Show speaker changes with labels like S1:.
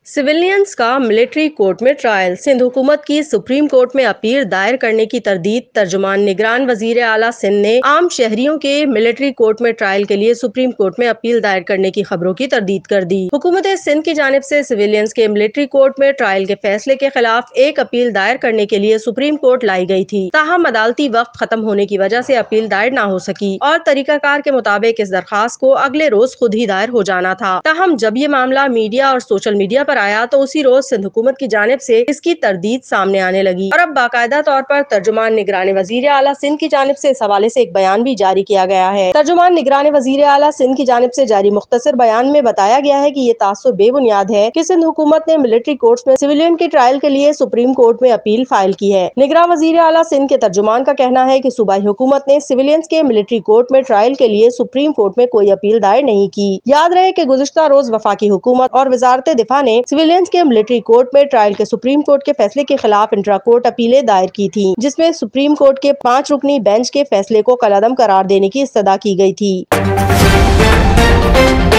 S1: Civilians का military court में trial. Sindh हुकूमत की सुप्रीम कोर्ट में अपील दायर करने की तरदीद। तर्जुमान निगरान वजीर आला सिंध ने आम शहरियों के मिलिट्री कोर्ट में ट्रायल के लिए सुप्रीम कोर्ट में अपील दायर करने की खबरों की तरदीद कर दी। हुकूमत सिंध की जानिब से सिविलियंस के मिलिट्री कोर्ट में ट्रायल के फैसले के खिलाफ एक अपील दायर करने के लिए सुप्रीम कोर्ट लाई गई थी। ताहम अदालती वक्त खत्म होने की वजह से अपील दायर न हो सकी और तरीकाकार के मुताबिक इस दरखास्त को अगले रोज खुद ही दायर हो जाना था। ताहम जब ये मामला मीडिया और सोशल मीडिया पर आया तो उसी रोज सिंध हुकूमत की जानिब से इसकी तरदीद सामने आने लगी और अब बाकायदा तौर पर तर्जुमान निगरान वजीर आला सिंध की जानिब से इस हवाले से एक बयान भी जारी किया गया है। तर्जुमान निगरान वजीर आला सिंध की जानिब से जारी मुख्तसर बयान में बताया गया है कि ये तासुब बेबुनियाद है कि सिंध हुकूमत ने मिलिट्री कोर्ट्स में सिविलियन के ट्रायल के लिए सुप्रीम कोर्ट में अपील फाइल की है। निगरान वजीर आला सिंध के तर्जुमान का कहना है कि सूबाई हुकूमत ने सिविलियंस के मिलिट्री कोर्ट में ट्रायल के लिए सुप्रीम कोर्ट में कोई अपील दायर नहीं की। याद रहे कि गुज़िश्ता रोज वफाकी हुकूमत और वजारत दिफा ने सिविलियंस के मिलिट्री कोर्ट में ट्रायल के सुप्रीम कोर्ट के फैसले के खिलाफ इंट्रा कोर्ट अपीलें दायर की थी, जिसमें सुप्रीम कोर्ट के 5 रुकनी बेंच के फैसले को कलअदम करार देने की इस्तदा की गई थी।